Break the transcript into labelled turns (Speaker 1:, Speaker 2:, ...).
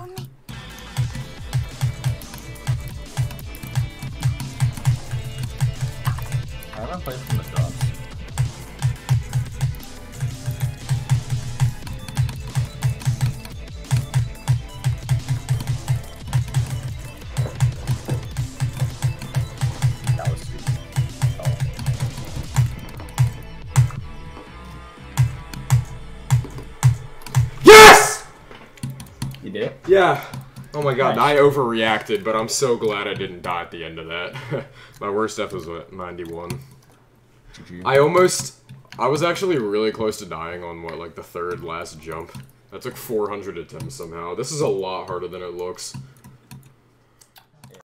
Speaker 1: I haven't played from the drop. That was sweet. Oh.
Speaker 2: Yes!
Speaker 1: You did?
Speaker 2: Yeah. Oh my god,
Speaker 1: Nice.
Speaker 2: I overreacted, but I'm so glad I didn't die at the end of that. My worst death was what, 91.
Speaker 1: GG.
Speaker 2: I was actually really close to dying on what, like the third last jump. That took 400 attempts somehow. This is a lot harder than it looks.